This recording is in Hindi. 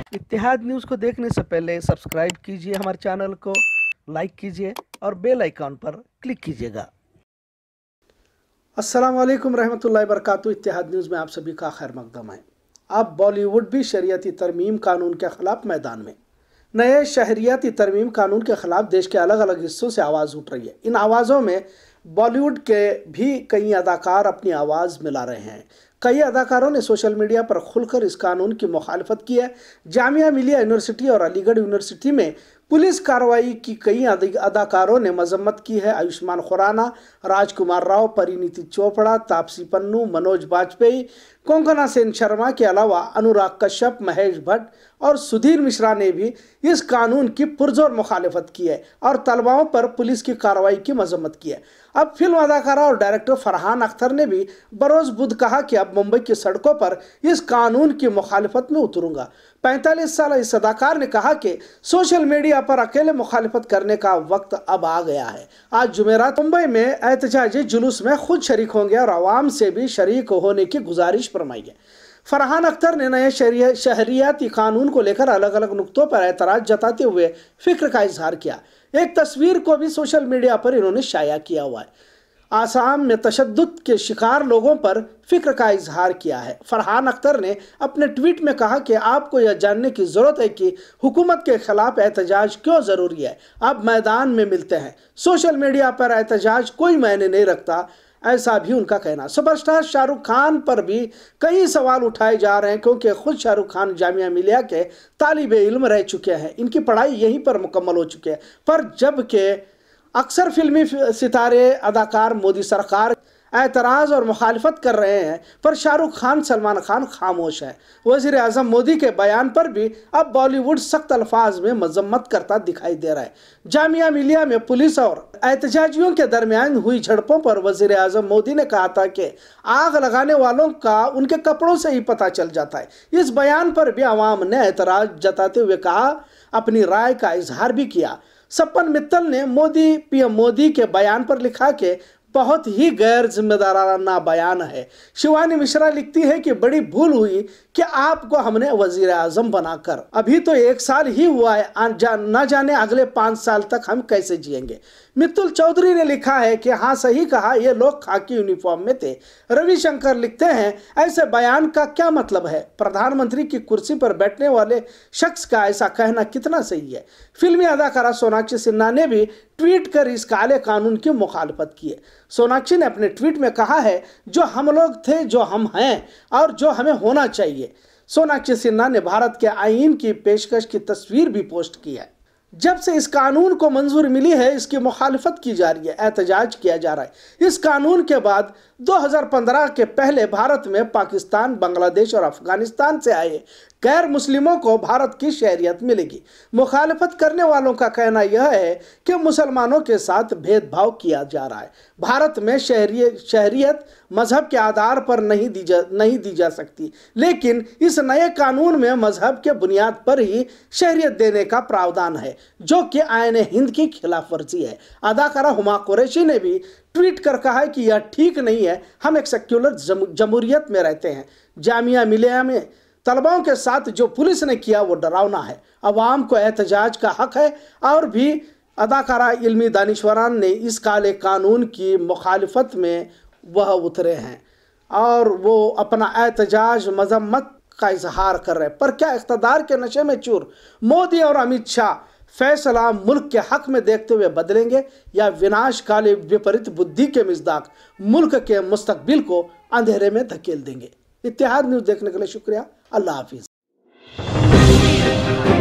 इत्तेहाद न्यूज़ को देखने से पहले सब्सक्राइब कीजिए हमारे चैनल को, लाइक कीजिए और बेल आइकॉन पर क्लिक कीजिएगा। अस्सलाम वालेकुम रहमतुल्लाहि बरकातहू। इत्तेहाद न्यूज़ में आप सभी का खैर मकदम है। अब बॉलीवुड भी शरीयती तरमीम कानून के खिलाफ मैदान में। नए शहरियाती तरमीम कानून के खिलाफ देश के अलग अलग हिस्सों से आवाज़ उठ रही है। इन आवाज़ों में बॉलीवुड के भी कई अदाकार अपनी आवाज़ मिला रहे हैं। कई अदाकारों ने सोशल मीडिया पर खुलकर इस कानून की मुखालफत की है। जामिया मिलिया यूनिवर्सिटी और अलीगढ़ यूनिवर्सिटी में पुलिस कार्रवाई की कई अदाकारों ने मजम्मत की है। आयुष्मान खुराना, राजकुमार राव, परिणीति चोपड़ा, तापसी पन्नू, मनोज बाजपेयी, कोंकणा सेन शर्मा के अलावा अनुराग कश्यप, महेश भट्ट और सुधीर मिश्रा ने भी इस कानून की पुरजोर मुखालिफत की है और तलबाओं पर पुलिस की कार्रवाई की मजम्मत की है। अब फिल्म अदाकारा और डायरेक्टर फरहान अख्तर ने भी बरोज बुध कहा कि अब मुंबई की सड़कों पर इस कानून की मुखालिफत में उतरूंगा। 45 साल इस अदाकार ने कहा कि सोशल मीडिया पर अकेले मुखालिफत करने का वक्त अब आ गया है। आज जुमेरात मुंबई में एहतजाजी जुलूस में खुद शरीक होंगे और आवाम से भी शरीक होने की गुजारिश फरमाई है। फरहान अख्तर ने नए शहरियाती कानून को लेकर अलग अलग नुक्तों पर एतराज जताते हुए फिक्र का इजहार किया। एक तस्वीर को भी सोशल मीडिया पर इन्होंने शाया किया हुआ है। आसाम में तशद्दुद के शिकार लोगों पर फिक्र का इजहार किया है। फरहान अख्तर ने अपने ट्वीट में कहा कि आपको यह जानने की ज़रूरत है कि हुकूमत के खिलाफ एहतजाज क्यों ज़रूरी है। अब मैदान में मिलते हैं। सोशल मीडिया पर एहतजाज कोई मायने नहीं रखता, ऐसा भी उनका कहना। सुपरस्टार शाहरुख खान पर भी कई सवाल उठाए जा रहे हैं क्योंकि खुद शाहरुख खान जामिया मिलिया के तालिबे इल्म रह चुके हैं। इनकी पढ़ाई यहीं पर मुकम्मल हो चुकी है। पर जबकि अक्सर फिल्मी सितारे अदाकार मोदी सरकार एतराज़ और मुखालिफत कर रहे हैं, पर शाहरुख खान, सलमान खान खामोश हैं। वज़ीर आज़म मोदी के बयान पर भी अब बॉलीवुड सख्त अल्फाज में मजम्मत करता दिखाई दे रहा है। जामिया मिलिया में पुलिस और एहतजाजियों के दरमियान हुई झड़पों पर वज़ीर आज़म मोदी ने कहा था कि आग लगाने वालों का उनके कपड़ों से ही पता चल जाता है। इस बयान पर भी आवाम ने एतराज़ जताते हुए कहा, अपनी राय का इजहार भी किया। सपन मित्तल ने पीएम मोदी के बयान पर लिखा कि बहुत ही गैर जिम्मेदाराना बयान है। शिवानी मिश्रा लिखती है कि बड़ी भूल हुई कि आपको हमने वजीर आजम बनाकर, अभी तो 1 साल ही हुआ है, न जाने अगले 5 साल तक हम कैसे जिएंगे। मित्तुल चौधरी ने लिखा है कि हाँ, सही कहा, ये लोग खाकी यूनिफॉर्म में थे। रविशंकर लिखते हैं, ऐसे बयान का क्या मतलब है। प्रधानमंत्री की कुर्सी पर बैठने वाले शख्स का ऐसा कहना कितना सही है। फिल्मी अदाकारा सोनाक्षी सिन्हा ने भी ट्वीट कर इस काले कानून की मुखालफत की है। सोनाक्षी ने अपने ट्वीट में कहा है, जो हम लोग थे, जो हम हैं और जो हमें होना चाहिए। सोनाक्षी सिन्हा ने भारत के आईन की पेशकश की तस्वीर भी पोस्ट की है। जब से इस कानून को मंजूरी मिली है, इसकी मुखालिफत की जा रही है, एहतजाज किया जा रहा है। इस कानून के बाद 2015 के पहले भारत में पाकिस्तान, बांग्लादेश और अफगानिस्तान से आए गैर मुस्लिमों को भारत की शहरियत मिलेगी। मुखालिफत करने वालों का कहना यह है कि मुसलमानों के साथ भेदभाव किया जा रहा है। भारत में शहरियत मजहब के आधार पर नहीं दी जा सकती, लेकिन इस नए कानून में मजहब के बुनियाद पर ही शहरियत देने का प्रावधान है, जो कि आईन हिंद की खिलाफ वर्जी है। अदाकारा हुमा कुरैशी ने भी ट्वीट कर कहा है कि यह ठीक नहीं है, हम एक सेक्युलर जमहूरियत में रहते हैं। जामिया मिलिया में तलबाओं के साथ जो पुलिस ने किया वो डरावना है। अवाम को एहतजाज का हक है। और भी अदाकारा इल्मी दानिशवरान ने इस काले कानून की मुखालिफत में वह उतरे हैं और वो अपना एहतजाज, मजम्मत का इजहार कर रहे हैं। पर क्या इख्तदार के नशे में चूर मोदी और अमित शाह फैसला मुल्क के हक में देखते हुए बदलेंगे या विनाशकाली विपरीत बुद्धि के मिज़दाक मुल्क के मुस्तकबिल को अंधेरे में धकेल देंगे। इत्तेहाद न्यूज़ देखने के लिए शुक्रिया। अल्लाह हाफिज़।